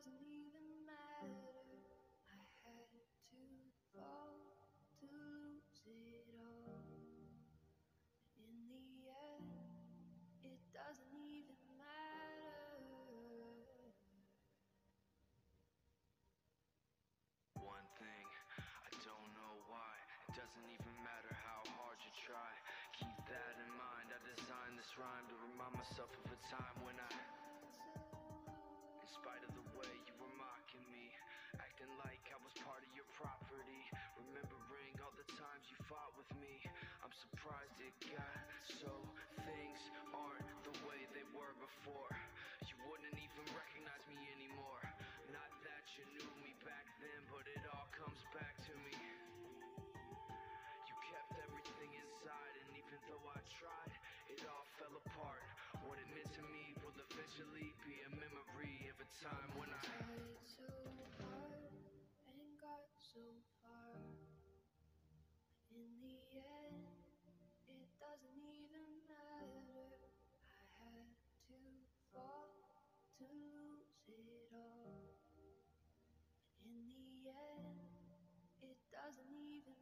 doesn't even matter. I had to fall to lose it all. In the end, it doesn't even matter. One thing, I don't know why. It doesn't even matter how hard you try. Keep that in mind. I designed this rhyme to remind myself of a time when in spite of the way you were mocking me, acting like I was part of your property, remembering all the times you fought with me, I'm surprised it got so. Things aren't the way they were before. You wouldn't even recognize me anymore. Not that you knew me back then, but it all comes back to me. You kept everything inside, and even though I tried, it all fell apart. What it meant to me will eventually be a memory of a time when I tried so hard and got so far. In the end, it doesn't even matter. I had to fall to lose it all. In the end, it doesn't even